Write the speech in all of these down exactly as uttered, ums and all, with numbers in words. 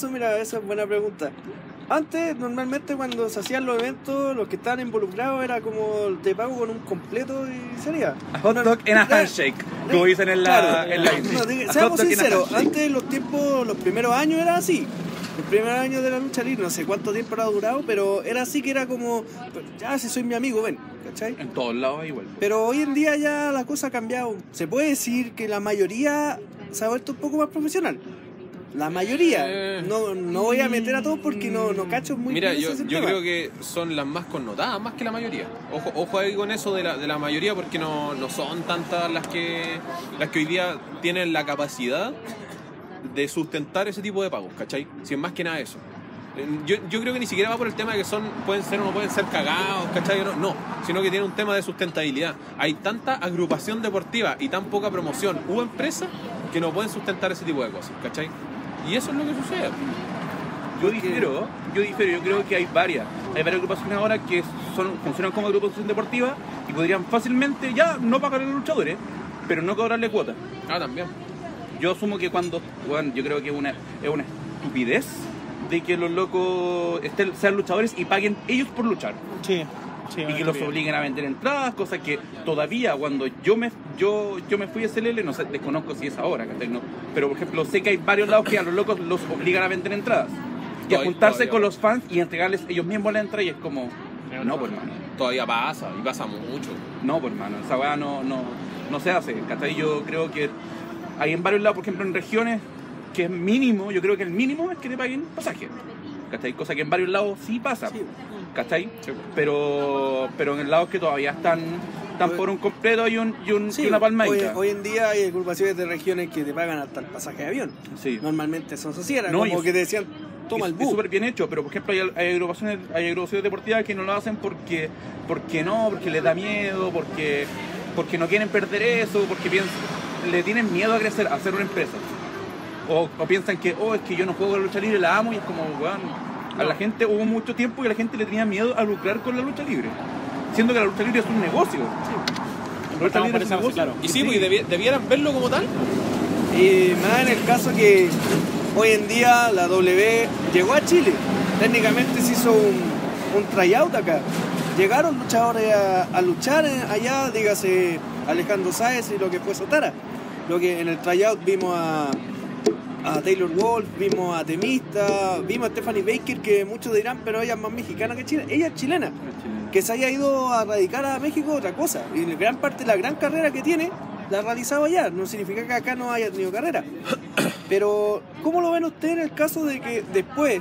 caso, mira, esa es buena pregunta. Antes, normalmente cuando se hacían los eventos, los que estaban involucrados era como te pago con un completo y sería. A hot dog en a handshake, como dicen en la, claro, en la no, diga, seamos sinceros, antes los tiempos, los primeros años era así. Los primeros años de la lucha libre, no sé cuánto tiempo ha durado, pero era así que era como, ya si soy mi amigo, ven, ¿cachai? En todos lados igual. Pero hoy en día ya la cosa ha cambiado. Se puede decir que la mayoría se ha vuelto un poco más profesional. La mayoría. Eh, no, no voy a meter a todos porque no, no cacho muy Mira, bien yo, ese yo tema. creo que son las más connotadas, más que la mayoría. Ojo, ojo ahí con eso de la, de la mayoría, porque no, no son tantas las que, las que hoy día tienen la capacidad de sustentar ese tipo de pagos, ¿cachai? Si es más que nada eso. Yo, yo creo que ni siquiera va por el tema de que son pueden ser o no pueden ser cagados, ¿cachai? No, no, sino que tiene un tema de sustentabilidad. Hay tanta agrupación deportiva y tan poca promoción u empresas que no pueden sustentar ese tipo de cosas, ¿cachai? Y eso es lo que sucede. Yo difiero, yo difiero, yo creo que hay varias. Hay varias agrupaciones ahora que son, funcionan como agrupación deportiva y podrían fácilmente ya no pagar a los luchadores, pero no cobrarle cuota. Ah, también. Yo asumo que cuando, bueno, yo creo que es una, es una estupidez de que los locos estén, sean luchadores y paguen ellos por luchar. Sí. Sí, Y que los obliguen a vender entradas, cosa que todavía cuando yo me yo yo me fui a S L L, no sé, desconozco si es ahora, ¿cachai? No, pero por ejemplo sé que hay varios lados que a los locos los obligan a vender entradas y a Todavía- juntarse todavía. con los fans y entregarles ellos mismos la entrada y es como, no, pues hermano, Todavía pasa, y pasa mucho. no, pues hermano, esa weá no, no, no se hace, ¿cachai? Yo creo que hay en varios lados, por ejemplo en regiones, que es mínimo, yo creo que el mínimo es que te paguen pasaje, ¿cachai? Cosa que en varios lados sí pasa. Sí. ¿Cachai? Pero pero en lados que todavía están, están por un completo y, un, y, un, Sí, y una hoy, palmadita. hoy en día hay agrupaciones de regiones que te pagan hasta el pasaje de avión. Sí. Normalmente son socieras, No, como y- que te decían, toma el Es bus. súper bien hecho, pero por ejemplo hay, hay agrupaciones hay agrupaciones deportivas que no lo hacen porque porque no, porque les da miedo, porque porque no quieren perder eso, porque piensan, le tienen miedo a crecer, a hacer una empresa. O, o piensan que, oh, es que yo no juego a la lucha libre, la amo, y es como, weón, a la gente hubo mucho tiempo que la gente le tenía miedo a lucrar con la lucha libre, siendo que la lucha libre es un negocio. La lucha libre es un negocio. claro. Y sí, porque debi- debieran verlo como tal. Y más en el caso que hoy en día la W llegó a Chile. Técnicamente se hizo un, un tryout acá. Llegaron luchadores a, a luchar allá, dígase Alejandro Sáez y lo que fue Sotara. Lo que en el tryout vimos a, a Taylor Wolf, vimos a Temista, vimos a Stephanie Baker, que muchos dirán, pero ella es más mexicana que chilena. Ella es chilena. Que se haya ido a radicar a México otra cosa. Y la gran parte de la gran carrera que tiene la ha realizado allá. No significa que acá no haya tenido carrera. Pero, ¿cómo lo ven ustedes en el caso de que después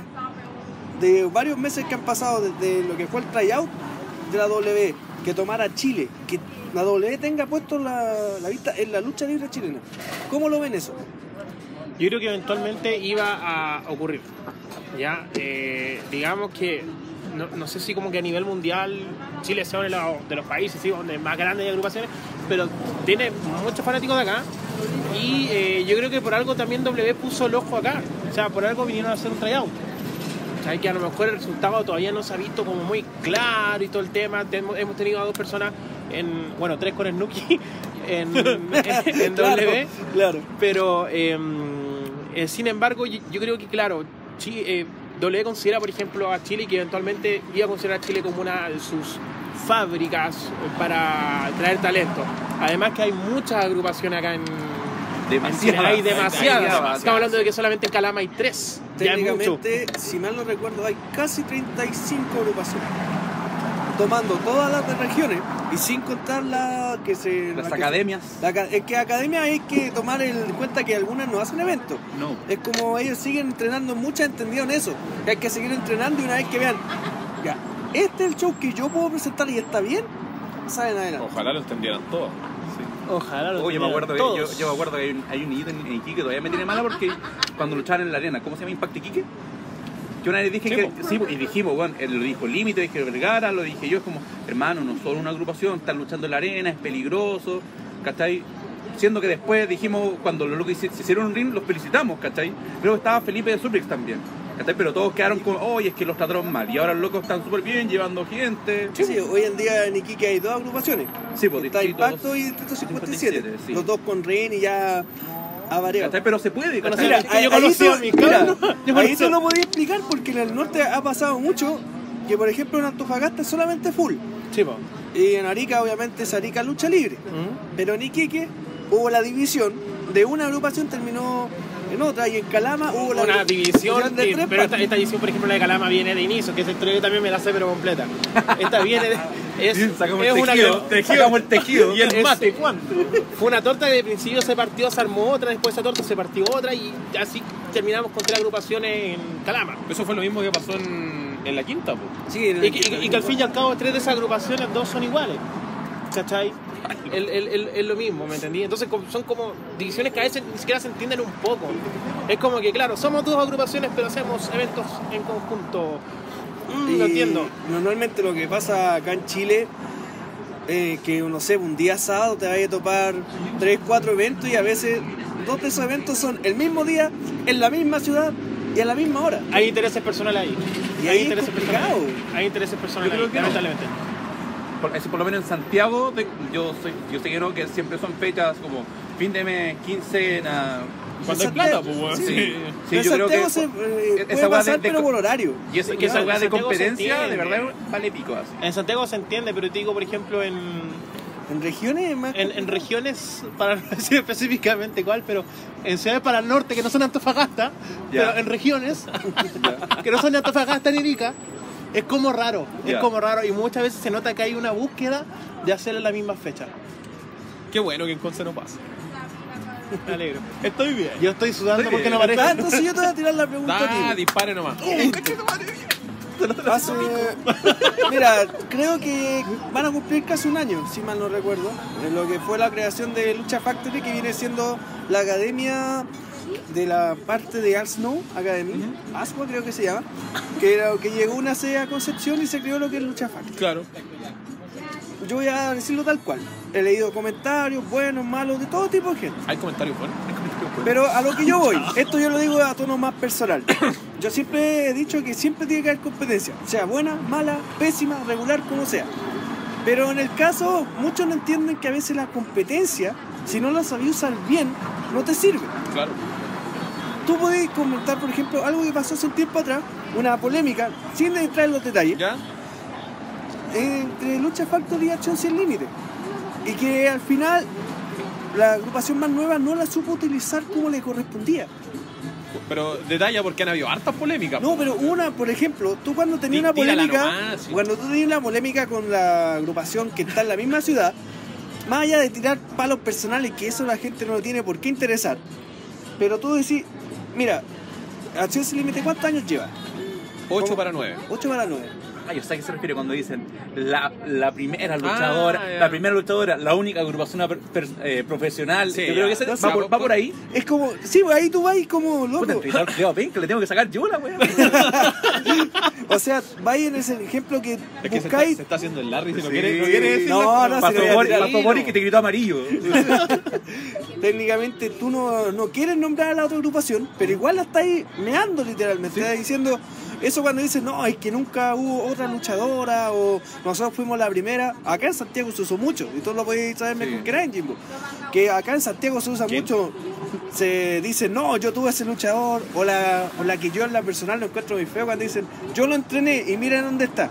de varios meses que han pasado desde lo que fue el tryout de la W, que tomara Chile, que la W tenga puesto la, la vista en la lucha libre chilena? ¿Cómo lo ven eso? Yo creo que eventualmente iba a ocurrir. Ya, eh, digamos que no, no sé si como que a nivel mundial Chile sea uno de los, de los países, ¿sí?, donde más grandes hay agrupaciones, pero tiene muchos fanáticos de acá y eh, yo creo que por algo también W puso el ojo acá. O sea, por algo vinieron a hacer un tryout. O sea, que a lo mejor el resultado todavía no se ha visto como muy claro y todo el tema. Tenemos, hemos tenido a dos personas, en bueno, tres con Snuki en, en, en W. Claro, claro. Pero, eh, eh, sin embargo, yo, yo creo que, claro, Chi- eh, W considera, por ejemplo, a Chile, que eventualmente iba a considerar a Chile como una de sus fábricas para traer talento. Además que hay muchas agrupaciones acá en, en Chile. Hay Hay demasiadas. demasiadas. Estamos hablando de que solamente en Calama hay tres. Ya es mucho. Técnicamente, si mal no recuerdo, hay casi treinta y cinco agrupaciones. Tomando todas las de regiones y sin contar la que se... Las la que academias. se- la aca- es que academia hay que tomar en cuenta que algunas no hacen eventos. No. Es como ellos siguen entrenando, muchas entendieron eso. Que hay que seguir entrenando y una vez que vean, ya, este es el show que yo puedo presentar y está bien, salen adelante. Ojalá lo entendieran todos. Ojalá lo Oye, me acuerdo que, yo, todos. yo me acuerdo que hay un, hay un hito en, en Iquique que todavía me tiene mala porque cuando luchaban en la arena, ¿cómo se llama? Impact Iquique. Yo una vez dije Sí, que, po. sí, y dijimos, bueno, él lo dijo Límite, dije Vergara, lo dije yo, es como, hermano, no solo una agrupación, están luchando en la arena, es peligroso, ¿cachai? Siendo que después dijimos, cuando los locos se hicieron un ring, los felicitamos, ¿cachai? Creo que estaba Felipe de Suprix también, ¿cachai? Pero todos quedaron como, oye, es que los trataron mal, y ahora los locos están súper bien, llevando gente. Sí, sí, hoy en día en Iquique hay dos agrupaciones. Sí, pues, Está Distritos Impacto y Distrito cincuenta y siete. cincuenta y siete, sí. Los dos con Ren y ya ha variado. ¿Cachai? Pero se puede, Bueno, ¿cachai? Mira, Es que ahí, yo ahí conocí tú, a mis mira, cabros, yo ahí conocí tú a- lo podías explicar porque en el norte ha pasado mucho que, por ejemplo, en Antofagasta es solamente full. Sí, po. Y en Arica, obviamente, es Arica lucha libre. ¿Mm? Pero en Iquique hubo la división de una agrupación, terminó en otra. Y en Calama hubo la Una división, de que- tres pero esta, partes. esta división, por ejemplo, la de Calama viene de inicio, que esa historia yo también me la sé, pero completa. Esta viene de. Es, Sacamos es el una tejido, que- sacamos el tejido. Y el es- mate, ¿cuándo? Fue una torta que de principio se partió, se armó otra, después esa torta se partió otra y así terminamos con tres agrupaciones en Calama. Eso fue lo mismo que pasó en, en la quinta, po. Sí, en el- Y, que- y- y que al fin y al cabo tres de esas agrupaciones, dos son iguales. ¿Cachai? El- el- el- Es lo mismo, ¿me entendí? Entonces como- son como divisiones que a veces ni siquiera se entienden un poco. Es como que, claro, somos dos agrupaciones, pero hacemos eventos en conjunto. Mm, Y lo entiendo. Normalmente lo que pasa acá en Chile, eh, que no sé, un día sábado te vayas a topar tres, cuatro eventos y a veces dos de esos eventos son el mismo día, en la misma ciudad y a la misma hora. Hay intereses personales ahí. Y hay ahí es intereses complicado. personales. Hay intereses personales Yo creo ahí, que no. lamentablemente. Por, eso por lo menos en Santiago, de- yo soy, yo sé que no, que siempre son fechas como fin de mes, quincena. Cuando hay En plata, Santiago, pues, weón. sí. Sí, sí, en yo creo Santiago que se, eh, esa puede weá pasar, de- de- pero por horario. Y esa, que Claro, esa weá de Santiago se competencia, de entiende. verdad, vale pico así. En Santiago se entiende, pero te digo, por ejemplo, en, En regiones es más en, en regiones, para no decir específicamente cuál, pero en ciudades para el norte que no son Antofagasta, Ya. pero en regiones que no son ni Antofagasta ni Ica, es como raro, es Ya. como raro y muchas veces se nota que hay una búsqueda de hacerlo en la misma fecha. Qué bueno que en Conce no pasa. Me alegro. Estoy bien. Yo estoy sudando Estoy porque no bien. aparezco. Ah, entonces yo te voy a tirar la pregunta a Da, ti. dispare nomás. Hace- Mira, creo que van a cumplir casi un año, si mal no recuerdo, en lo que fue la creación de Lucha Factory, que viene siendo la academia de la parte de Al Snow Academy, Asua creo que se llama, que, era, que llegó una sede a Concepción y se creó lo que es Lucha Factory. Claro. Yo voy a decirlo tal cual. He leído comentarios buenos, malos, de todo tipo de gente. Hay comentarios buenos. Hay comentarios buenos. Pero a lo que yo voy, esto yo lo digo a tono más personal. Yo siempre he dicho que siempre tiene que haber competencia, sea buena, mala, pésima, regular, como sea. Pero en el caso, muchos no entienden que a veces la competencia, si no la sabes usar bien, no te sirve. Claro. Tú podés comentar, por ejemplo, algo que pasó hace un tiempo atrás, una polémica, sin entrar en los detalles, ¿Ya? entre Lucha Factory y Acción Sin Límite. Y que al final la agrupación más nueva no la supo utilizar como le correspondía. Pero detalla porque han habido hartas polémicas. No, pero una, por ejemplo, tú cuando tenías Tí- una tírala polémica, nomás, sí. cuando tú tenías una polémica con la agrupación que está en la misma ciudad, más allá de tirar palos personales, que eso la gente no lo tiene por qué interesar, pero tú decís, mira, Acción Sin Límite, ¿cuántos años lleva? ocho ¿Cómo? para nueve. ocho para nueve. Ah, yo sé a qué se refiere cuando dicen la, la primera luchadora, Ah, ya. la primera luchadora, la única agrupación per- per- eh, por Sí, yo creo ya. que ese- No sé, va, por, va por ahí. Es como, sí, pues ahí tú vas como loco. Puta, entrenador culiao penca, le tengo que sacar yo la weá. O sea, vais en ese ejemplo que Es que se está, buscáis. se está haciendo el Larry. Si no Sí. quiere, no quiere decir No, la- no, Pasó si no, Boris, ya, pasó tiro. Boris que te gritó amarillo. Técnicamente tú no, no quieres nombrar a la otra agrupación, pero igual la estás meando literalmente. Estás diciendo eso cuando dices, no, es que nunca hubo otra luchadora o nosotros fuimos la primera. Acá en Santiago se usó mucho, y tú lo podéis saberme Sí. con Crane, Jimbo. Que acá en Santiago se usa ¿Quién? mucho. Se dice, no, yo tuve ese luchador, o la, o la que yo en la personal lo encuentro muy feo cuando dicen, yo lo entrené y miren dónde está.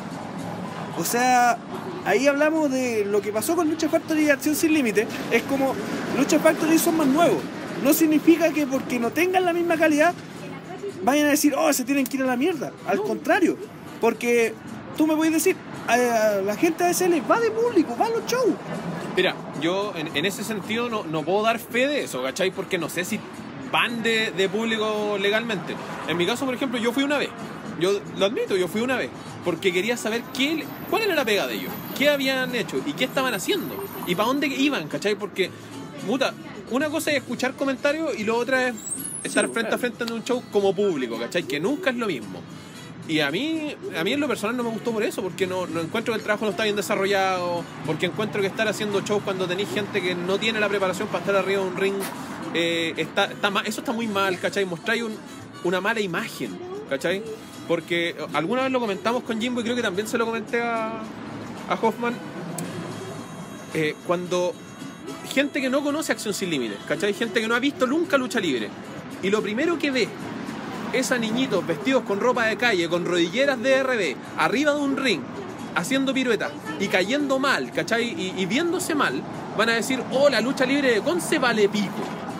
O sea, ahí hablamos de lo que pasó con Lucha Factory y Acción Sin Límite. Es como Lucha Factory son más nuevos. No significa que porque no tengan la misma calidad vayan a decir, oh, se tienen que ir a la mierda. Al contrario, porque tú me puedes decir, a, a la gente de A S L va de público, va a los shows. Mira, yo en, en ese sentido no, no puedo dar fe de eso, ¿cachai? Porque no sé si van de, de público legalmente. En mi caso, por ejemplo, yo fui una vez. Yo lo admito, yo fui una vez. Porque quería saber qué, cuál era la pega de ellos. Qué habían hecho y qué estaban haciendo. Y para dónde iban, ¿cachai? Porque, puta, una cosa es escuchar comentarios y lo otra es estar Sí, frente claro. a frente en un show como público, ¿cachai? Que nunca es lo mismo. Y a mí, a mí en lo personal no me gustó por eso, porque no, no encuentro que el trabajo no está bien desarrollado, porque encuentro que estar haciendo shows cuando tenéis gente que no tiene la preparación para estar arriba de un ring, eh, está, está mal, eso está muy mal, ¿cachai? Mostráis un, una mala imagen, ¿cachai? Porque alguna vez lo comentamos con Jimbo y creo que también se lo comenté a, a Hoffman, eh, cuando gente que no conoce Acción Sin Límites, ¿cachai? Gente que no ha visto nunca lucha libre. Y lo primero que ve es a niñitos vestidos con ropa de calle, con rodilleras de R D, arriba de un ring, haciendo piruetas y cayendo mal, ¿cachai? Y, y viéndose mal, van a decir, oh, la lucha libre de Conce vale pico.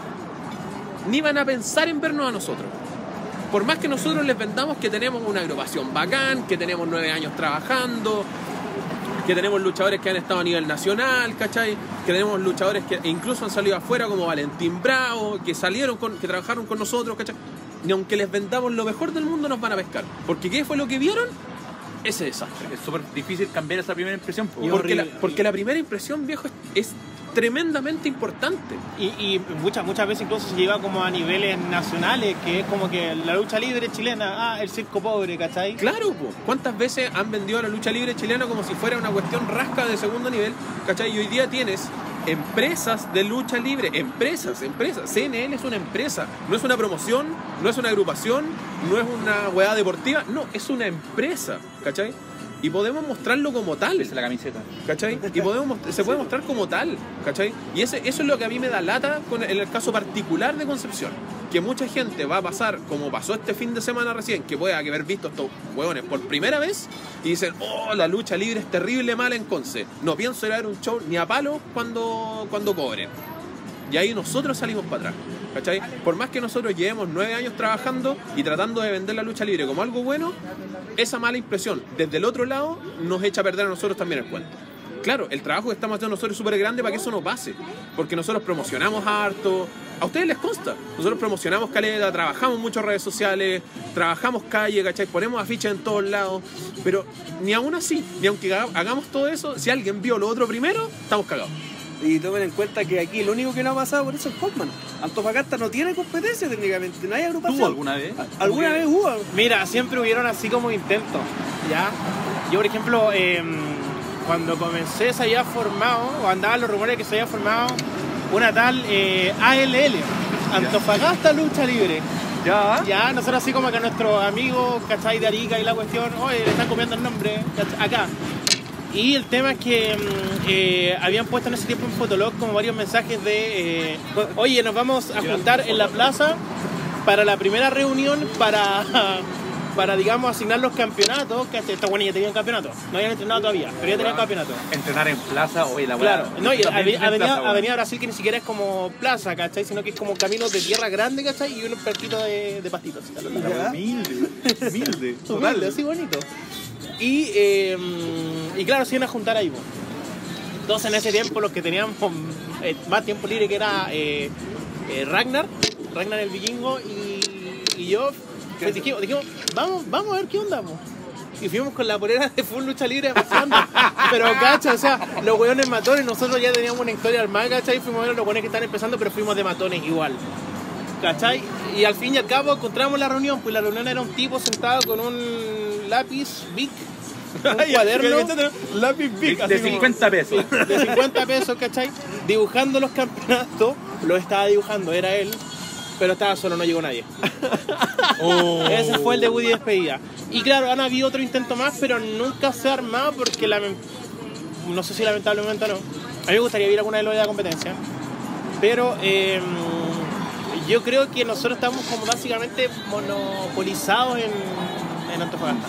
Ni van a pensar en vernos a nosotros. Por más que nosotros les vendamos que tenemos una agrupación bacán, que tenemos nueve años trabajando, que tenemos luchadores que han estado a nivel nacional, ¿cachai? Que tenemos luchadores que incluso han salido afuera como Valentín Bravo, que salieron con, que trabajaron con nosotros, ¿cachai? Ni aunque les vendamos lo mejor del mundo nos van a pescar. Porque ¿qué fue lo que vieron? Ese desastre. Es súper difícil cambiar esa primera impresión. po. Porque la, porque la primera impresión, viejo, es, es tremendamente importante. Y, y muchas muchas veces incluso se lleva como a niveles nacionales, que es como que la lucha libre chilena, ah, el circo pobre, ¿cachai? Claro, po. ¿Cuántas veces han vendido la lucha libre chilena como si fuera una cuestión rasca de segundo nivel? ¿Cachai? Y hoy día tienes empresas de lucha libre, empresas, empresas. C N L es una empresa, no es una promoción, no es una agrupación, no es una hueá deportiva, no, es una empresa, ¿cachai? Y podemos mostrarlo como tal. Esa es la camiseta. ¿Cachai? Y podemos, se puede mostrar como tal, ¿cachai? Y ese, eso es lo que a mí me da lata con el, en el caso particular de Concepción. Que mucha gente va a pasar, como pasó este fin de semana recién, que puede haber visto estos hueones por primera vez y dicen, oh, la lucha libre es terrible mala en Conce. No pienso ir a ver un show ni a palo cuando, cuando cobren. Y ahí nosotros salimos para atrás, ¿cachai? Por más que nosotros llevemos nueve años trabajando y tratando de vender la lucha libre como algo bueno, esa mala impresión desde el otro lado nos echa a perder a nosotros también el cuento. Claro, el trabajo que estamos haciendo nosotros es súper grande para que eso no pase, porque nosotros promocionamos harto, a ustedes les consta, nosotros promocionamos caleta, trabajamos mucho en redes sociales, trabajamos calle, ¿cachai? Ponemos afiches en todos lados, pero ni aún así, ni aunque hagamos todo eso, si alguien vio lo otro primero, estamos cagados. Y tomen en cuenta que aquí lo único que no ha pasado por eso es Hoffman. Antofagasta no tiene competencia técnicamente, no hay agrupación. ¿Tuvo alguna vez? ¿Alguna vez hubo? Mira, siempre hubieron así como intentos, ¿ya? Yo, por ejemplo, eh, cuando comencé se había formado, o andaban los rumores de que se había formado una tal eh, A L L, Antofagasta Lucha Libre. Ya. Ya, nosotros así como que a nuestros amigos, ¿cachai? De Arica y la cuestión, oye, le están copiando el nombre, ¿cachai? Acá. Y el tema es que eh, habían puesto en ese tiempo en Fotolog como varios mensajes de, eh, oye, nos vamos a juntar en la plaza para la primera reunión para, para digamos, asignar los campeonatos, que hasta esta buena ya tenían campeonato, no habían entrenado todavía, pero ya tenían campeonato. Entrenar en plaza, oye, la Claro, buena. no, y Avenida, Avenida, Avenida Brasil, que ni siquiera es como plaza, ¿cachai? Sino que es como caminos de tierra grande, ¿cachai? Y un perquito de, de pastitos. Humilde, humilde. Humilde, así bonito. Y, eh, y claro, se iban a juntar ahí. Entonces en ese tiempo los que teníamos eh, más tiempo libre que era eh, eh, Ragnar, Ragnar el vikingo y, y yo, pues dijimos, dijimos vamos, vamos a ver qué onda. Po. Y fuimos con la polera de full lucha libre pasando. Pero cacha, o sea, los hueones matones, nosotros ya teníamos una historia armada, ¿cachai? Fuimos a ver los hueones que están empezando, pero fuimos de matones igual. ¿Cachai? Y al fin y al cabo encontramos la reunión, pues la reunión era un tipo sentado con un lápiz big, un cuaderno, lápiz big, de cincuenta pesos. de cincuenta pesos, ¿cachai? Dibujando los campeonatos, lo estaba dibujando, era él, pero estaba solo, no llegó nadie. Oh. Ese fue el debut y despedida. Y claro, han habido otro intento más, pero nunca se ha armado porque la, no sé si lamentablemente no. A mí me gustaría ir a alguna de la competencia, pero eh, yo creo que nosotros estamos como básicamente monopolizados en, en Antofagasta.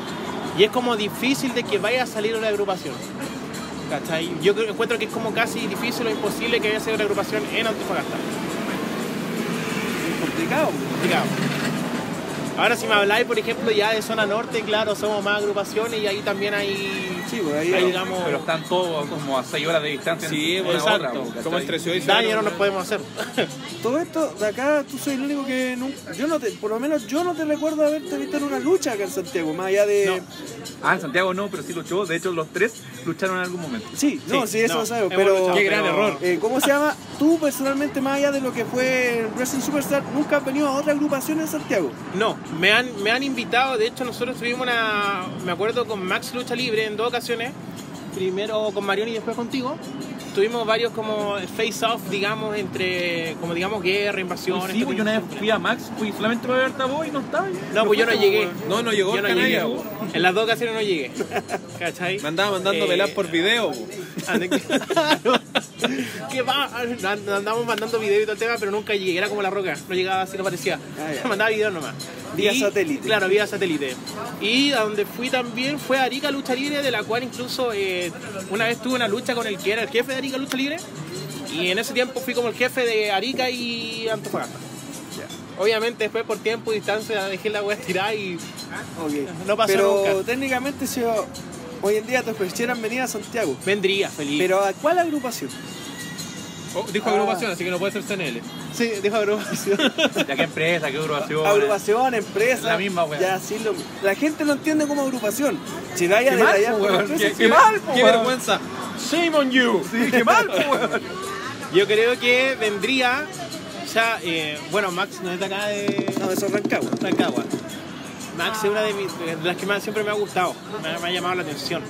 Y es como difícil de que vaya a salir una agrupación. ¿Cachai? Yo creo, encuentro que es como casi difícil o imposible que vaya a salir una agrupación en Antofagasta. Es complicado. Complicado. Ahora si me habláis, por ejemplo, ya de zona norte, claro, somos más agrupaciones y ahí también hay... Sí, pues ahí, ahí digamos... Pero están todos como a seis horas de distancia. Sí, en pues, una exacto. otra, Como entre ciudad y Daño no nos podemos hacer. todo esto de acá, tú soy el único que nunca, yo no te, por lo menos yo no te recuerdo haberte visto en una lucha acá en Santiago, más allá de... No. Ah, en Santiago no, pero sí luchó. De hecho, los tres lucharon en algún momento. Sí, no, sí, Sí, eso no, lo sabemos, hemos pero... luchado, Qué gran pero- error. Eh, ¿Cómo se llama? Tú personalmente, más allá de lo que fue Wrestling Superstar, nunca has venido a otra agrupación en Santiago. No, me han, me han invitado, de hecho nosotros tuvimos una, me acuerdo con Max Lucha Libre en dos ocasiones, primero con Marión y después contigo, tuvimos varios como face-off, digamos, entre, como digamos, guerra, invasión. Sí, pues yo una vez fui a Max, fui solamente para ver a vos y no estaba. No, pues yo no llegué. No, no llegó Yo el no canalla, llegué. po. En las dos ocasiones no llegué. ¿Cachai? Me andaba mandando Eh, velar por video, po. Ah, de- ¿Qué va? Nos andamos mandando videos y todo el tema, pero nunca llegué, era como La Roca, no llegaba así, no parecía. Ah, ya. Mandaba videos nomás. Vía Y- satélite. Claro, vía satélite. Y a donde fui también fue a Arica Lucha Libre, de la cual incluso eh, una vez tuve una lucha con el que era el jefe de Arica Lucha Libre. Y en ese tiempo fui como el jefe de Arica y Antofagasta. Obviamente después por tiempo y distancia dejé la wea estirada y Ok. no pasó Pero nunca. técnicamente si yo- hoy en día te ofrecieran venir a Santiago. vendría feliz. Pero ¿a cuál agrupación? Oh, dijo Ah. agrupación, así que no puede ser C N L. sí, dijo agrupación. ¿Ya qué empresa, qué agrupación? Agrupación, empresa. La misma wea. Ya, sí, lo- la gente lo entiende como agrupación. Si vaya Qué de mal, allá po, por weón. empresa, Qué- qué qué mal, po, ¡Qué weón. vergüenza! Shame on you. Sí, qué mal, po, weón. Yo creo que vendría, ya, eh, bueno, Max no es de acá de No, eso es Rancagua. Rancagua. Max es una de, mis, de las que más siempre me ha gustado, me, me ha llamado la atención.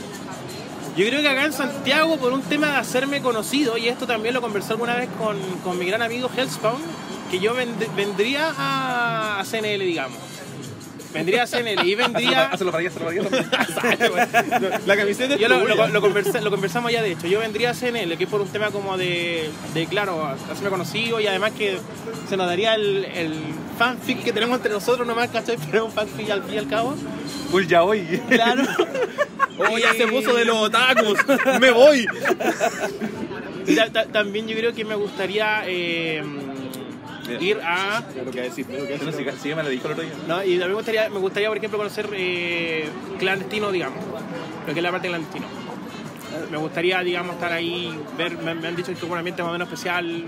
Yo creo que acá en Santiago, por un tema de hacerme conocido, y esto también lo conversé alguna vez con, con mi gran amigo Hellspawn, que yo vend- vendría a, a C N L, digamos. Vendría a C N L y vendría... Hazlo para allá, hazlo para allá. La camiseta es Yo lo, tuya. lo, lo conversa- lo conversamos ya, de hecho. Yo vendría a C N L, que es por un tema como de, de claro, hacerme conocido y además que se nos daría el, el fanfic que tenemos entre nosotros nomás, ¿cachai? Pero es un fanfic al fin y al cabo. Uy, ya voy. Claro. ¡Oh, ya se puso de los otakus! ¡Me voy! Y ta- ta- también yo creo que me gustaría eh, ir a... Lo que decir, lo que No sé, sí, me lo dijo el otro día. ¿no? Y también me gustaría, me gustaría, por ejemplo, conocer eh, clandestino, digamos, lo que es la parte clandestino. Me gustaría, digamos, estar ahí, ver, me, me han dicho que es un ambiente más o menos especial,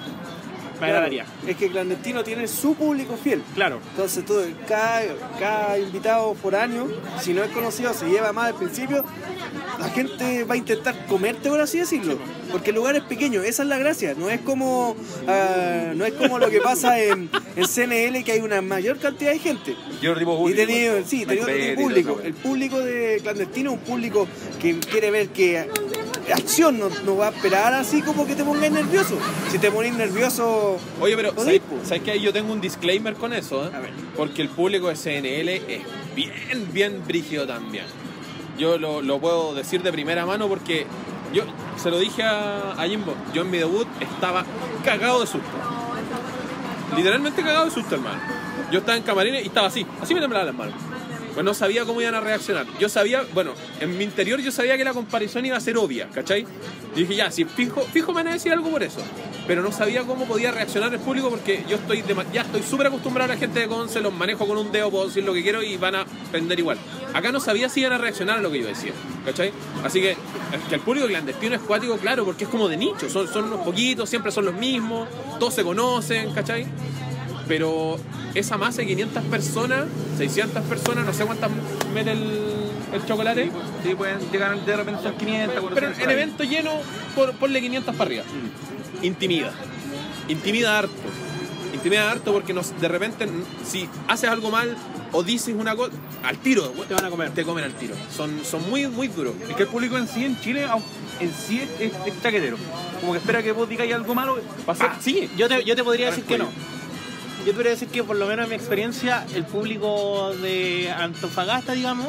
me Claro, agradaría. es que Clandestino tiene su público fiel. Claro, Entonces, tú, cada, cada invitado foráneo, si no es conocido, se lleva más al principio, la gente va a intentar comerte, por así decirlo. Porque el lugar es pequeño, esa es la gracia. No es como, ah, no es como lo que pasa en, en C N L, que hay una mayor cantidad de gente. Yo tipo Y público. tenía, sí, tenía otro tipo de público. El público de Clandestino es un público que quiere ver que acción no, no va a esperar así como que te pongas nervioso. Si te pones nervioso... Oye, pero Lo ¿sabes, digo. ¿sabes que ahí yo tengo un disclaimer con eso? ¿eh? A ver. Porque el público de C N L es bien, bien brígido también. Yo lo, lo puedo decir de primera mano porque yo se lo dije a, a Jimbo. Yo en mi debut estaba cagado de susto. Literalmente cagado de susto, hermano. Yo estaba en camarines y estaba así. Así me temblaban las manos. Pues no sabía cómo iban a reaccionar. Yo sabía, bueno, en mi interior yo sabía que la comparación iba a ser obvia, ¿cachai? Y dije, ya, si fijo, fijo me van a decir algo por eso. Pero no sabía cómo podía reaccionar el público porque yo estoy de- ya estoy súper acostumbrado a la gente de Conce, los manejo con un dedo, puedo decir lo que quiero y van a prender igual. Acá no sabía si iban a reaccionar a lo que yo decía, ¿cachai? Así que, es que el público clandestino es cuático, claro, porque es como de nicho, son, son unos poquitos, siempre son los mismos, todos se conocen, ¿cachai? Pero esa masa de quinientas personas, seiscientas personas, no sé cuántas mete el, el chocolate. Sí, pueden llegar de repente son quinientas. Pero cuatrocientas, en por ahí. evento lleno, por, ponle quinientas para arriba. Intimida. Intimida harto. Intimida harto porque nos, de repente, si haces algo mal o dices una cosa, al tiro, te van a comer. te comen al tiro. Son, son muy, muy duros. Es que el público en sí, en Chile, au- en sí es, es, es chaquetero. Como que espera que vos digáis algo malo. Pasa- sí, Yo te, yo te podría Ahora decir el que no. cuello. Yo te podría decir que por lo menos en mi experiencia, el público de Antofagasta, digamos,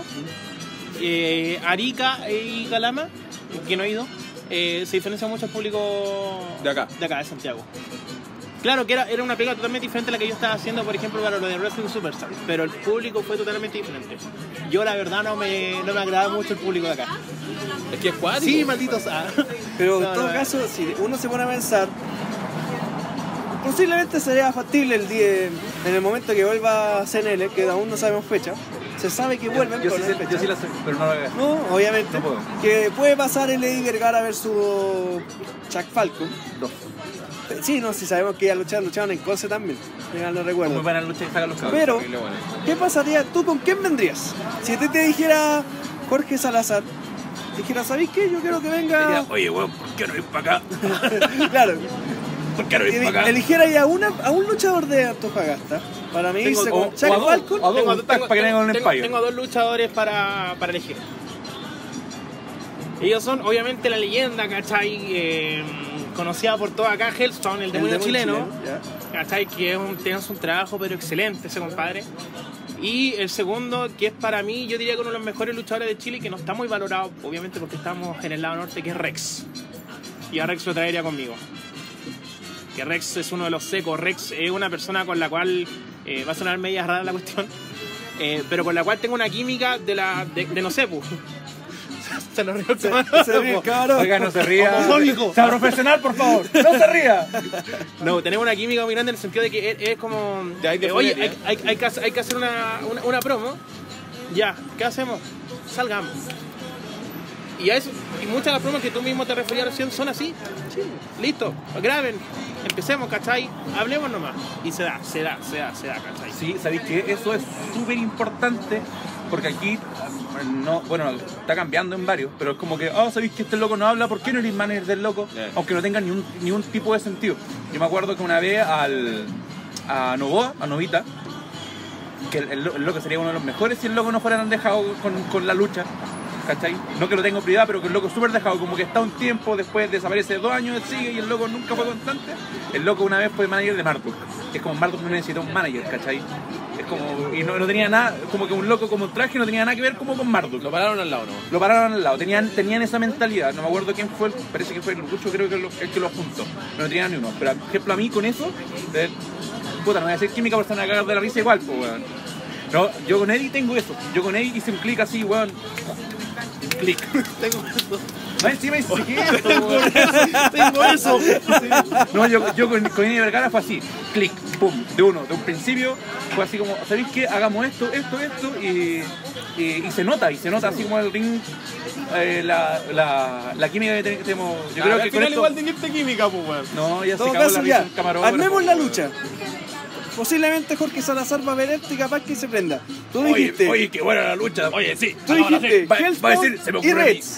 eh, Arica y Calama, que no he ido, eh, se diferencia mucho el público De acá. de acá, de Santiago. Claro que era, era una pega totalmente diferente a la que yo estaba haciendo, por ejemplo, para lo de Wrestling Superstar, pero el público fue totalmente diferente. Yo la verdad no me, no me agrada mucho el público de acá. es que es cuático. Sí, malditos. ah. Pero No, en todo no, caso, si uno se pone a pensar, posiblemente sería factible el día, en el momento que vuelva a C N L, que aún no sabemos fecha. Se sabe que vuelven, Yo, pero sí, no hay sé- fecha. yo sí la sé, pero no la hagas. No, obviamente. No puedo. Que puede pasar el Eddie Vergara versus Chuck Falcon. Dos. Sí, no, si sabemos que ya lucharon, lucharon en Conce también. Ya no Muy recuerdo. buena lucha y sacan los cabros. Pero, Horrible, bueno. ¿qué pasaría? ¿Tú con quién vendrías? Si te, te dijera Jorge Salazar, dijera, ¿sabéis qué? Yo quiero que venga. Oye, weón, ¿por qué no ir para acá? Claro. ¿Por qué no ir Eli- para acá? Eligiera ya una, a un luchador de Antofagasta para medirse Tengo- con o- Chuck o a dos, Falcon. o a dos. Tengo, un tag para que vengan con el tengo- Empire. tengo dos luchadores para, para elegir. Ellos son obviamente la leyenda, ¿cachai? Eh, conocida por todo acá, Hellstone, el El demonio demonio chileno. ya. ¿Cachai? Que es un, tiene un trabajo pero excelente ese compadre. Y el segundo, que es para mí, yo diría que uno de los mejores luchadores de Chile, que no está muy valorado, obviamente porque estamos en el lado norte, que es Rex. y a Rex lo traería conmigo. Que Rex es uno de los secos. Rex es una persona con la cual eh, va a sonar media rara la cuestión, eh, pero con la cual tengo una química de la de, de no sé, pues. Se nos rió el Se, camarón. se ríe, cabrón. Oiga, no se ría. Homofóbico. Sea profesional, por favor. No se ría. No, tenemos una química muy grande en el sentido de que es, es como... De ahí de eh, oye, fuera, hay, hay, hay, que hacer, hay que hacer una, una, una promo. Ya, ¿qué hacemos? Salgamos. Y, a eso, y muchas de las promos que tú mismo te referías recién son así. Sí, listo, graben, empecemos, ¿cachai? Hablemos nomás. Y se da, se da, se da, se da, ¿cachai? Sí, ¿sabéis qué? Eso es súper importante porque aquí, no, bueno, está cambiando en varios, pero es como que, oh, ¿sabéis que este loco no habla? ¿Por qué no eres manager del loco? Yeah. Aunque no tenga ni un, ni un tipo de sentido. Yo me acuerdo que una vez al, a Novoa, a Novita, que el, el, el loco sería uno de los mejores si el loco no fuera tan dejado con, con la lucha, ¿cachai? No que lo tenga en prioridad, pero que el loco es súper dejado, como que está un tiempo, después desaparece dos años, él sigue y el loco nunca fue constante. El loco una vez fue manager de Marduk, que es como Marduk no necesita un manager, ¿cachai? Es como, y no, no tenía nada, como que un loco como un traje no tenía nada que ver como con Marduk. Lo pararon al lado, ¿no? Lo pararon al lado, tenían, tenían esa mentalidad, no me acuerdo quién fue, parece que fue el Lucho, creo que lo, el que lo juntó, no tenía ni uno, pero por ejemplo a mí con eso, de, puta, no voy a decir química porque se van a cagar de la risa igual, pues weón. No, yo con Eddie tengo eso, yo con Eddie hice un clic así, weón, clic. Tengo eso. No, encima hice esto, Tengo eso. No, yo, yo con, con Eddie Vergara fue así, clic, pum, de uno, de un principio, fue así como, ¿sabéis qué? Hagamos esto, esto, esto, y, y, y se nota, y se nota así como el ring, eh, la, la, la química que tenemos. Yo Ah, creo al que con final esto... igual dijiste química, pues, weón. No, ya En se todo acabó caso, la risa ya, en camarógrafo. armemos la lucha. Posiblemente Jorge Salazar va a ver esto y capaz que se prenda. Tú dijiste, Oye, oye, qué buena la lucha. Oye, sí. tú hagámosla dijiste así. Va, va a Hellspawn decir, se me y ocurre a mí. Reds.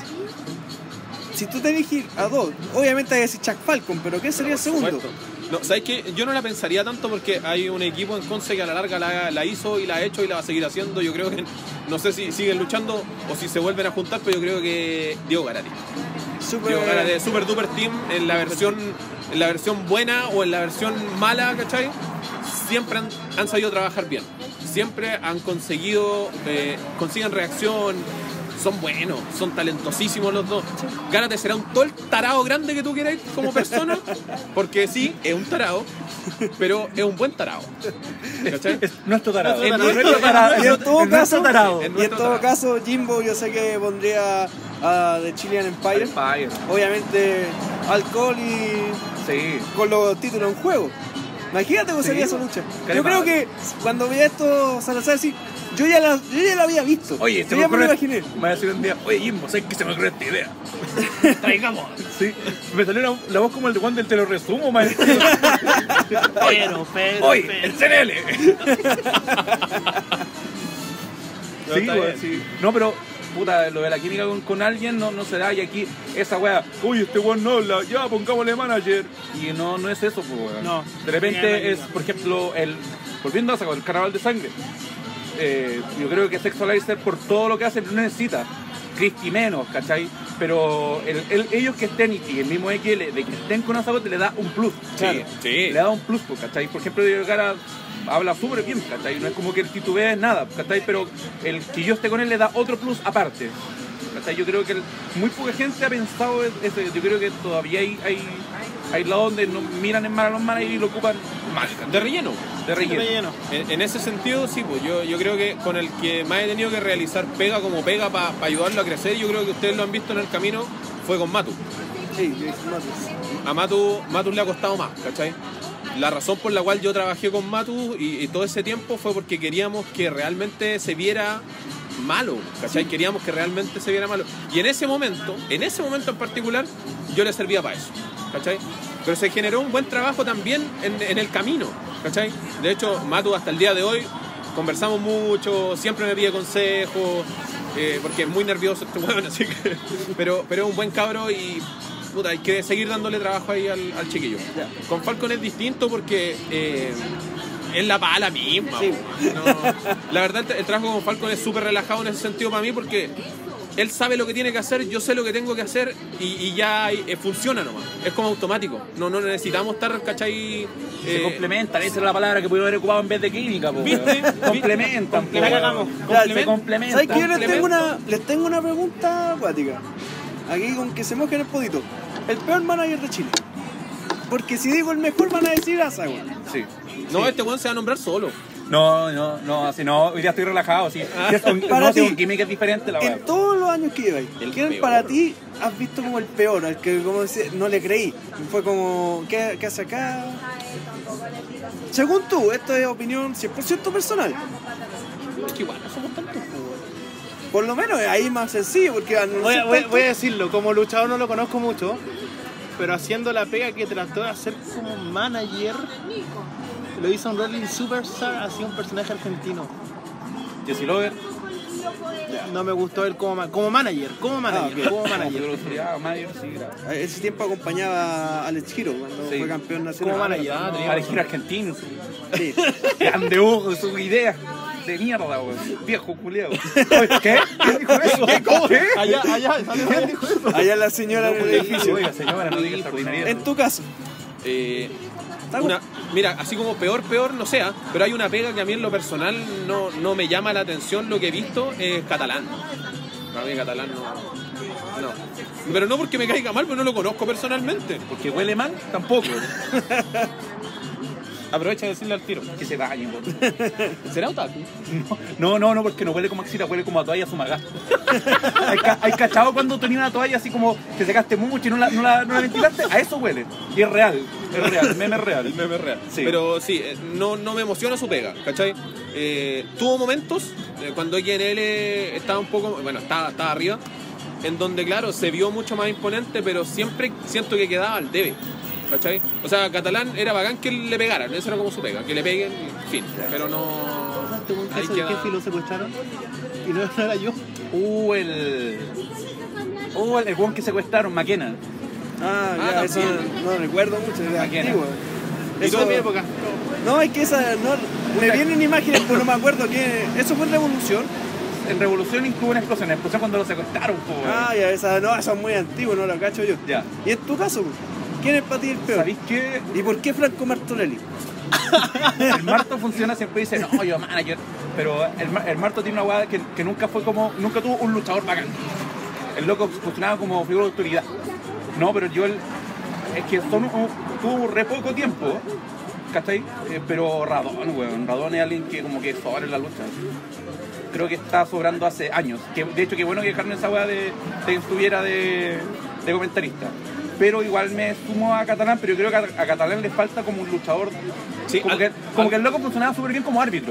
Si tú te dirigís a dos, obviamente hay que decir Chuck Falcon, pero ¿qué sería el segundo? Supuesto. No, ¿sabes qué? Yo no la pensaría tanto porque hay un equipo en Conce que a la larga la, la hizo y la ha hecho y la va a seguir haciendo. Yo creo que, no sé si siguen luchando o si se vuelven a juntar, pero yo creo que Diego Garati. Super, Diego Garati de Super Duper Team en la versión en la versión buena o en la versión mala, ¿cachai? Siempre han, han sabido trabajar bien. Siempre han conseguido, eh, consiguen reacción. Son buenos, son talentosísimos los dos. Gárate será un todo el tarado grande que tú quieras como persona, porque sí, es un tarado, pero es un buen tarado. ¿Cachai? Es nuestro tarado. Es Es nuestro nuestro tarado. Y en todo Es nuestro caso, tarado. Es y en nuestro todo tarado. caso, Jimbo yo sé que pondría a The Chilean Empire. Empire. Obviamente alcohol y Sí. con los títulos en juego. Imagínate cómo Sí, sería esa po. lucha. Qué Yo creo padre. que cuando veía esto Salazar decir, yo ya la, yo ya la había visto. Oye, yo se me ya me lo ocurre. imaginé. Me va a decir un día, oye Jimbo, ¿sabes que se me ocurrió esta idea? Traigamos. Sí. Me salió la, la voz como el de Juan del Te lo resumo, maestro. Pero, pero, Oye, pero. el C N L. No, Sí, está güey, bien. sí. No, pero, puta, lo de la química con, con alguien no, no se da. Y aquí, esa weá, uy, este weón no habla, ya, pongámosle manager. Y no, no es eso, pues, weón. No. De repente Ni es, nada. por ejemplo, el. Volviendo a sacar el carnaval de sangre. Eh, yo creo que Sexualizer, por todo lo que hace, no necesita. Christy menos, ¿cachai? Pero el, el- ellos que estén y el mismo X L, de que estén con Azagote, le da un plus. Claro, sí. Le da un plus, pues, ¿cachai? Por ejemplo, Diego Gara habla súper bien, ¿cachai? No es como que el titubee nada, ¿cachai? Pero el que yo esté con él le da otro plus aparte, ¿cachai? Yo creo que el- muy poca gente ha pensado eso. Yo creo que todavía hay, hay, hay lados donde no miran en mal a los manes y lo ocupan mal, ¿cachai? De relleno. de relleno. Relleno. En, en ese sentido, sí, pues yo, yo creo que con el que más he tenido que realizar pega como pega para ayudarlo a crecer, yo creo que ustedes lo han visto en el camino, fue con Matu. Sí, Jason Matus. A Matu, Matu le ha costado más, ¿cachai? La razón por la cual yo trabajé con Matu y, y todo ese tiempo fue porque queríamos que realmente se viera malo, ¿cachai? Queríamos que realmente se viera malo. Y en ese momento, en ese momento en particular, yo le servía para eso, ¿cachai? Pero se generó un buen trabajo también en, en el camino, ¿cachai? De hecho, Matu hasta el día de hoy conversamos mucho, siempre me pide consejos, eh, porque es muy nervioso este hueón, así que... Pero, pero es un buen cabro y... Puta, hay que seguir dándole trabajo ahí al, al chiquillo. Ya. Con Falcon es distinto porque eh, es la pala misma. Sí. po, no. La verdad, el, el trabajo con Falcon es súper relajado en ese sentido para mí porque él sabe lo que tiene que hacer, yo sé lo que tengo que hacer y, y ya eh, funciona nomás. Es como automático. No, no necesitamos estar, ¿cachai? Se Eh, complementan, esa era la palabra que pudieron haber ocupado en vez de química, po, ¿Viste? weón. Complementan, po, La weón. cagamos. Ya, Se complementan. ¿Sabes qué? Yo les complemento. tengo una, les tengo una pregunta acuática. Aquí con que se mojen el podito. el peor manager de Chile. Porque si digo el mejor van a decir Asa, weón. Sí. No, Sí. este weón se va a nombrar solo. No, no, no, así no, hoy día estoy relajado, sí. Sí, es un, Para no, sí, ti, un gimmick es diferente la En weá. todos los años que lleváis, El ¿quién peor. para ti has visto como el peor? Al que como decía, no le creí. Fue como, ¿qué, qué hace acá? Según tú, esto es opinión cien por ciento personal. Es que igual no somos tantos, po, weón. Por lo menos ahí es más sencillo, porque al no Voy a, ser voy, tanto- voy a decirlo, como luchador no lo conozco mucho, pero haciendo la pega que trató de hacer como manager, lo hizo un Rolling Superstar, hacía un personaje argentino. Jesse Lover, No me gustó él como, ma- como manager, como manager, Ah, ok. como como manager. velocidad, manager, sí, claro. A ese tiempo acompañaba a Alex Giro cuando Sí. fue campeón nacional. Como manager, ah, tenía Al giro argentino, Sí. grande ojo, sus ideas de mierda, weón. Viejo culiao. ¿Qué? ¿Quién dijo eso? ¿Cómo? ¿Qué? Allá, allá, ¿quién dijo eso? Allá la señora en el edificio. Oiga, señora, no diga esa ordinaria. En tu caso, Eh, ¿está una, mira, así como peor, peor, no sea, pero hay una pega que a mí en lo personal no, no me llama la atención. Lo que he visto es Catalán. A mí Catalán no, no. Pero no porque me caiga mal, pero no lo conozco personalmente. Porque huele mal, tampoco. Aprovecha de decirle al tiro. Que se dañe, weón. ¿Será otaku? No, no, no, porque no huele como axila, huele como a toalla sumagá. ¿Hay, ca- ¿Hay cachado cuando tenías una toalla así como que secaste mucho y no la, no, la, no la ventilaste? A eso huele. Y es real, es real, el meme es real. El meme es real. Sí. Pero sí, eh, no, no me emociona su pega, ¿cachai? Eh, tuvo momentos eh, cuando X N L estaba un poco, bueno, estaba, estaba arriba, en donde, claro, se vio mucho más imponente, pero siempre siento que quedaba al debe, ¿cachai? O sea, Catalán era bacán que le pegaran, eso era como su pega, que le peguen, en fin, pero no... Ahí queda... ¿Qué filo secuestraron? Y no, no era yo. Uh, el. Uh, el, el weón que secuestraron, Maquena. ah, Ah, ya, eso también. no recuerdo mucho, era Maquena. antiguo. Y Eso- todo en mi época. No, es que esa, no, me vienen imágenes, pero no me acuerdo que eso fue en Revolución. En Revolución incluso una explosión, en explosión cuando lo secuestraron, po, weón. Ah, ya, esa, no, eso es muy antiguo, no lo cacho yo. Ya. Y en tu caso, ¿quién es para ti el peor? ¿Sabéis qué? ¿Y por qué Franco Martorelli? El Marto funciona, siempre dice, no, yo manager. Pero el, Mar- el Marto tiene una weá que, que nunca fue como, nunca tuvo un luchador bacán. El loco funcionaba como figura de autoridad. No, pero yo, el, es que son, un- tuvo re poco tiempo, ¿cachai? Eh, pero Radón, weón, Radón es alguien que como que sobra en la lucha. Creo que está sobrando hace años. Que, de hecho, qué bueno que dejaron esa weá de, de que estuviera de, de comentarista. Pero igual me sumo a Catalán, pero yo creo que a, a Catalán le falta como un luchador. Sí, como al- que, como al- que el loco funcionaba súper bien como árbitro.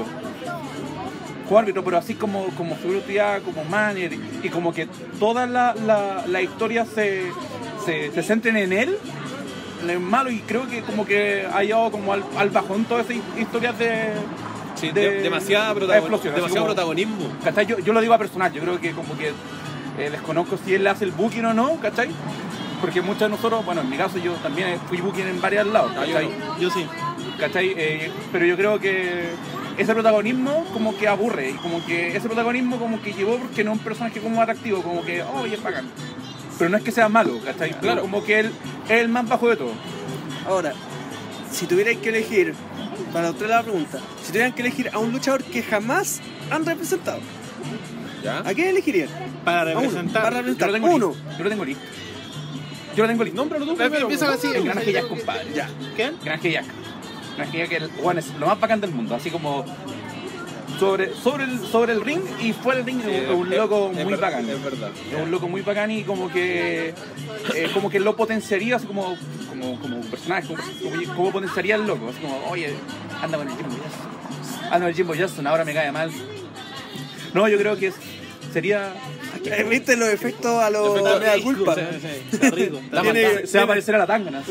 Como árbitro, pero así como, como figura de autoridad, como manager. Y, y como que toda la, la, la historia se, se, se centren en él, en el malo. Y creo que como que ha llevado como al, al bajón todas esas historias de... Sí, de- de- demasiada de protagon- explosión, así demasiado como- protagonismo. ¿Cachai? Yo, yo lo digo a personal, yo creo que como que eh, desconozco si él le hace el booking o no, ¿cachai? Porque muchos de nosotros, bueno, en mi caso yo también fui booking en varios lados, Ah, yo ¿cachai? no. Yo sí. ¿Cachai? Eh, pero yo creo que ese protagonismo como que aburre, y como que ese protagonismo como que llevó porque no es un personaje como atractivo, como que, oh, es bacán. Pero no es que sea malo, ¿cachai? Pero Claro. como que él es el más bajo de todo. Ahora, si tuvierais que elegir, para usted la pregunta, si tuvieran que elegir a un luchador que jamás han representado, ¿Ya? ¿a quién elegirían? Para A uno, representar. para Yo representar lo tengo uno. listo. Yo lo tengo listo. Yo lo tengo listo. Nómbralo tú Pero primero. empieza así. El Granje Jack, compadre. Ya. ¿Quién? Granje Jack. Granje Jack, el bueno, es lo más bacán del mundo, así como sobre, sobre, el, sobre el ring y fuera del ring, Sí, es un es- loco es muy verdad, bacán. es verdad. Es un loco muy bacán y como que eh, como que lo potenciaría así como como, como un personaje, como, como, como potenciaría al loco, así como, oye, anda con el Jimbo Jackson, anda con el Jimbo Jackson, ahora me cae mal. No, yo creo que es- sería Eh, ¿Viste los efectos a los Efectos- mea culpa? Sí, sí, sí. Está rico. Está Tiene- mandado. se va a parecer a la Tanganas.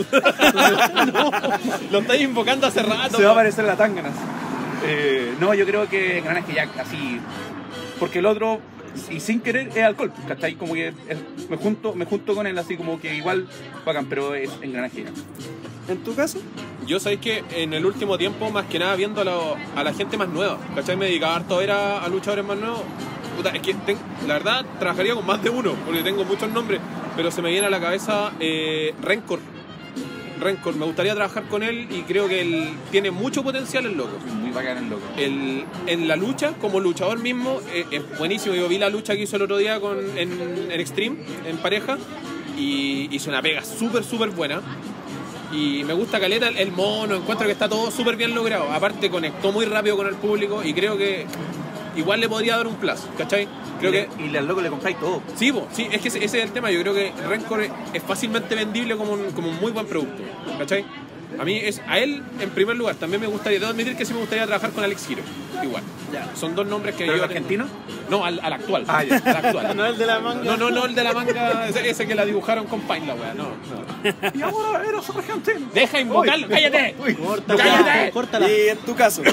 Lo estáis invocando hace rato. Se va a po. parecer a la Tanganas. Eh, no, yo creo que Granje Jack, así. Porque el otro, y sin querer, es alcohol, ¿cachai? Como que es- me, junto, me junto con él así como que igual bacán, pero es en Granje Jack. ¿En tu caso? Yo sabéis que en el último tiempo, más que nada viendo a, lo- a la gente más nueva, ¿cachai? Me dedicaba harto a ver a, a luchadores más nuevos. Puta, es que ten- la verdad trabajaría con más de uno, porque tengo muchos nombres, pero se me viene a la cabeza eh, Rencor. Rencor, me gustaría trabajar con él y creo que él tiene mucho potencial el loco. Muy bacán el loco. El, en la lucha, como luchador mismo, eh, es buenísimo. Yo vi la lucha que hizo el otro día con, en, en Extreme, en pareja, y hizo una pega súper, súper buena. Y me gusta caleta el mono, encuentro que está todo súper bien logrado. Aparte conectó muy rápido con el público y creo que igual le podría dar un plus, ¿cachai? Creo y, que... le, y al loco le compráis todo. Sí, po, sí, es que ese, ese es el tema. Yo creo que Rencor es fácilmente vendible como un, como un muy buen producto, ¿cachai? A mí, es a él, en primer lugar, también me gustaría, debo admitir que sí me gustaría trabajar con Alex Giro, igual. Ya. Son dos nombres que ¿Pero yo... el argentino? No, al, al actual. Ah, ya. Al actual. No el de la manga. No, no, no, el de la manga, ese, ese que la dibujaron con Paint, la wea, no, no. Y ahora eres argentino. Deja invocarlo, cállate. Uy. Córtala, ¡Cállate! córtala. Y en tu caso,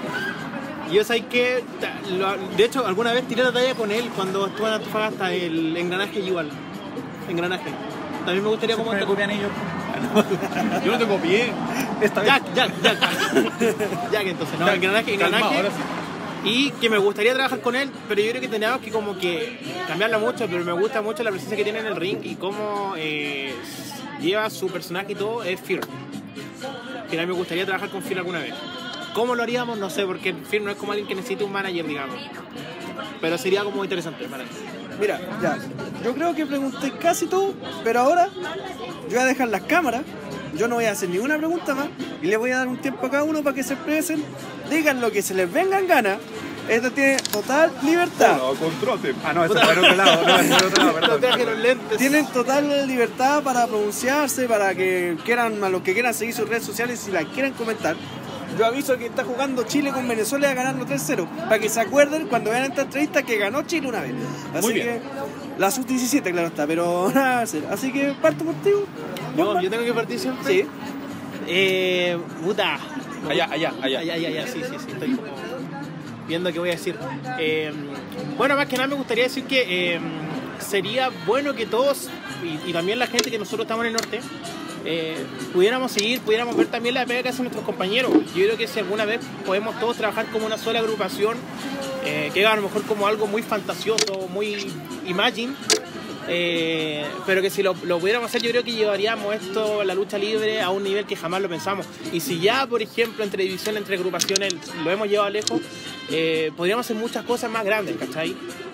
Yo sé que, lo- de hecho, alguna vez tiré la talla con él cuando estuvo en Antofagasta, el engranaje igual. Engranaje. También me gustaría como... Me copian ellos. Yo no te copié. Esta vez. Jack, Jack, Jack. Jack, entonces, no, Jack, engranaje, calmado, engranaje. ahora sí. Y que me gustaría trabajar con él, pero yo creo que tenemos que como que cambiarlo mucho, pero me gusta mucho la presencia que tiene en el ring y cómo eh, lleva su personaje y todo, es Fear. Que a mí me gustaría trabajar con Fear alguna vez. ¿Cómo lo haríamos? No sé, porque Fear no es como alguien que necesite un manager, digamos. Pero sería como interesante para él. mira, ya. Yo creo que pregunté casi todo, pero ahora yo voy a dejar las cámaras. Yo no voy a hacer ninguna pregunta más y les voy a dar un tiempo a cada uno para que se expresen, digan lo que se les venga en gana. Esto tiene total libertad. No, contraten. Ah, no, eso es por otro lado. No, es por otro lado, Los perdón. traje los lentes. Tienen total libertad para pronunciarse, para que quieran, a los que quieran seguir sus redes sociales y las quieran comentar. Yo aviso que está jugando Chile con Venezuela y a ganarlo tres cero, para que se acuerden cuando vean esta entrevista que ganó Chile una vez. Así Muy bien. que la sub diecisiete, claro está, pero nada, así que parto contigo. No, yo tengo que partir siempre. Sí. Eh, puta. Allá, allá, allá. Allá, allá, allá, sí, sí, sí, estoy como viendo qué voy a decir. Eh, bueno, más que nada me gustaría decir que eh, sería bueno que todos, y, y también la gente que nosotros estamos en el norte, eh, pudiéramos seguir, pudiéramos ver también la pega que hacen nuestros compañeros. Yo creo que si alguna vez podemos todos trabajar como una sola agrupación, eh, que haga a lo mejor como algo muy fantasioso, muy imagine, eh, pero que si lo, lo pudiéramos hacer, yo creo que llevaríamos esto, la lucha libre, a un nivel que jamás lo pensamos. Y si ya, por ejemplo, entre división, entre agrupaciones, lo hemos llevado lejos, eh, podríamos hacer muchas cosas más grandes, ¿cachai?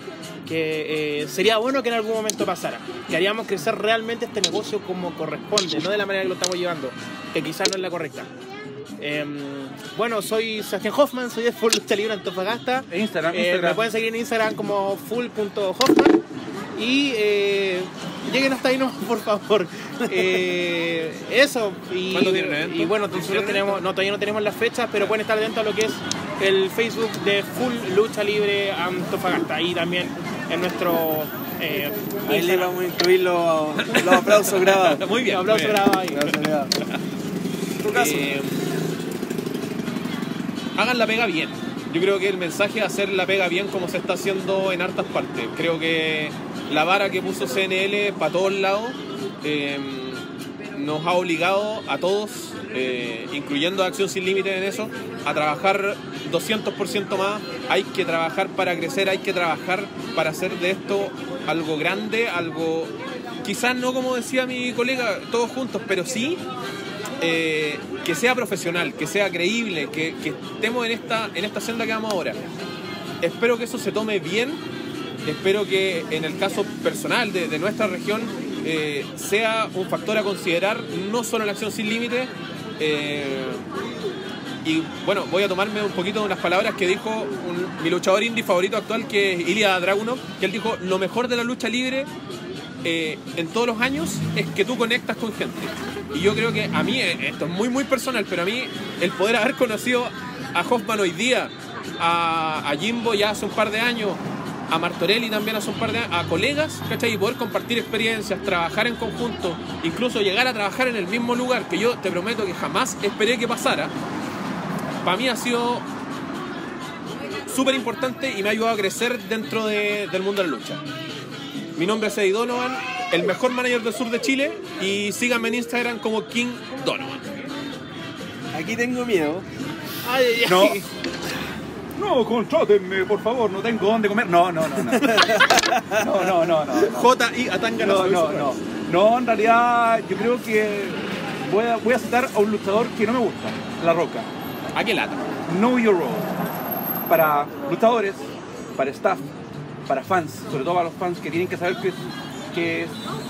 Que eh, sería bueno que en algún momento pasara, que haríamos crecer realmente este negocio como corresponde, no de la manera que lo estamos llevando, que quizás no es la correcta. Eh, bueno, soy Sebastián Hoffman, soy de Full Lucha Libre Antofagasta. En Instagram, Eh, Instagram. Me pueden seguir en Instagram como full punto hoffman. Y eh, lleguen hasta ahí, no, por favor. Eh, eso. Y, ¿Cuándo tienen evento? y bueno, nosotros tenemos, no, todavía no tenemos las fechas, pero pueden estar dentro de lo que es el Facebook de Full Lucha Libre Antofagasta. Y también en nuestro eh, Ahí le Instagram. vamos a incluir los, los aplausos grabados. Muy bien. Un aplauso muy bien. grabado ahí. Aplausos grabados. En tu caso. Eh, hagan la pega bien. Yo creo que el mensaje es hacer la pega bien como se está haciendo en hartas partes. Creo que la vara que puso C N L para todos lados eh, nos ha obligado a todos, eh, incluyendo a Acción Sin Límites en eso, a trabajar doscientos por ciento más. Hay que trabajar para crecer, hay que trabajar para hacer de esto algo grande, algo quizás no como decía mi colega, todos juntos, pero sí eh, que sea profesional, que sea creíble, que, que estemos en esta, en esta senda que vamos ahora. Espero que eso se tome bien. Espero que en el caso personal de, de nuestra región eh, sea un factor a considerar, no solo en Acción Sin Límite. Eh, y bueno, voy a tomarme un poquito de unas palabras que dijo un, mi luchador indie favorito actual, que es Ilya Dragunov, que él dijo: lo mejor de la lucha libre eh, en todos los años es que tú conectas con gente. Y yo creo que a mí, esto es muy muy personal, pero a mí el poder haber conocido a Hoffman hoy día, a, a Jimbo ya hace un par de años, a Martorelli también hace un par de años, a colegas, ¿cachai? Y poder compartir experiencias, trabajar en conjunto, incluso llegar a trabajar en el mismo lugar, que yo te prometo que jamás esperé que pasara, para mí ha sido súper importante y me ha ayudado a crecer dentro de, del mundo de la lucha. Mi nombre es Eddie Donovan, el mejor manager del sur de Chile, y síganme en Instagram como King Donovan. Aquí tengo miedo. Ay, ay, ay. No. No, contrátenme, por favor, no tengo dónde comer. No, no, no, no. No, no, no, no. J I Atanga No, no, no. No, en realidad yo creo que voy a, voy a citar a un luchador que no me gusta, La Roca. ¿A qué lata? Know Your Role. Para luchadores, para staff, para fans, sobre todo para los fans que tienen que saber que, que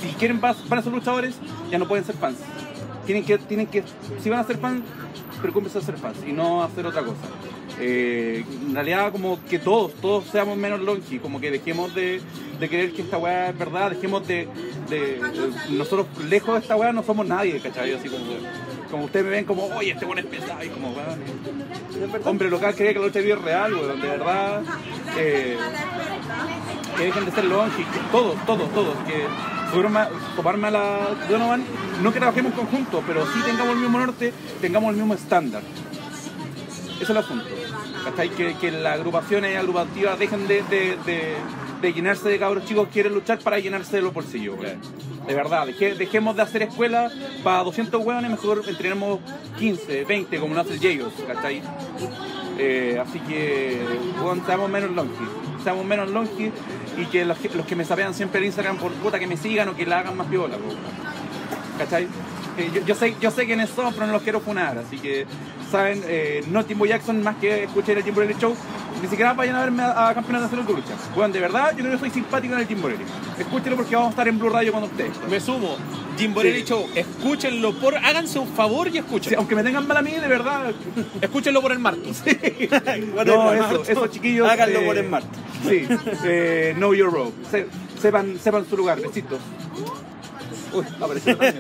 si quieren van a ser luchadores, ya no pueden ser fans. Tienen que, tienen que, si van a ser fans, preocúpense de ser fans y no hacer otra cosa. Eh, en realidad como que todos, todos seamos menos longi, como que dejemos de, de creer que esta weá es verdad, dejemos de, de, de nosotros lejos de esta weá no somos nadie, ¿cachai? Así como, como ustedes me ven como, oye, este weón es pesado, y como, weón, hombre local cree que la lucha libre es real, weón, de verdad, eh, que dejen de ser longi, que todos, todos, todos, que tomarme a la Donovan, no que trabajemos en conjunto, pero sí tengamos el mismo norte, tengamos el mismo estándar. Eso es el asunto. ¿Cachai? Que, que las agrupaciones agrupativas dejen de, de, de, de llenarse de cabros chicos que quieren luchar para llenarse de los bolsillos. ¿Verdad? De verdad, deje, dejemos de hacer escuela para doscientos hueones, mejor entrenemos quince, veinte, como lo hace el Jayos, ¿cachai? Eh, así que, bueno, seamos menos longi, seamos menos longi y que los, los que me sapean siempre en Instagram por puta que me sigan o que la hagan más piola, ¿cachai? Eh, yo, yo, sé, yo sé quiénes son, pero no los quiero funar, así que, saben, eh, no Jimbo Jackson, más que escuchar el Jimborelli Show, ni siquiera vayan a verme a, a Campeonato Nacional de Lucha. Bueno, de verdad, yo creo que soy simpático en el Jimborelli. Escúchenlo porque vamos a estar en Blue Radio con ustedes. Me sumo. Jimborelli sí. Show, escúchenlo por... Háganse un favor y escúchenlo. Sí, aunque me tengan mal a mí, de verdad. Escúchenlo por el martes. Sí. No, eso, eso, chiquillos. Háganlo eh, por el martes. Sí. Eh, know your role. Se, sepan, sepan su lugar. Besitos. Uy, apareció también,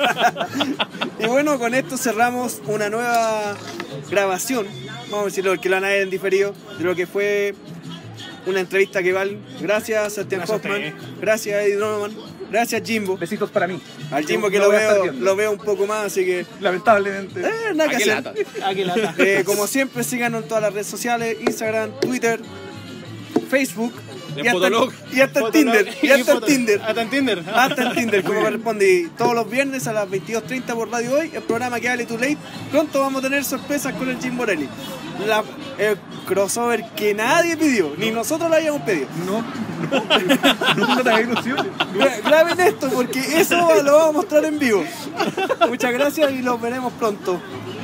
¿no? Y bueno, con esto cerramos una nueva grabación, vamos a decirlo, que lo van a ver en diferido, de lo que fue una entrevista que vale. Gracias a Sebastián Hoffman, gracias a Eddie Donovan, gracias Jimbo. Besitos para mí. Al Jimbo que lo, lo veo, lo veo un poco más, así que... Lamentablemente. Eh, nada que hacer. Lata. ¿A qué lata? Eh, como siempre, síganos en todas las redes sociales, Instagram, Twitter, Facebook. En y hasta, Fotolog. y hasta en Tinder, y hasta en Tinder, Hasta en Tinder. hasta en Tinder, como corresponde. Y todos los viernes a las veintidós treinta por Radio Hoy, el programa que hable Too Late. Pronto vamos a tener sorpresas con el Jimborelli. La, el crossover que nadie pidió, ni nosotros lo habíamos pedido. No, no, nunca te hagas ilusiones. Graben esto porque eso lo vamos a mostrar en vivo. Muchas gracias y los veremos pronto.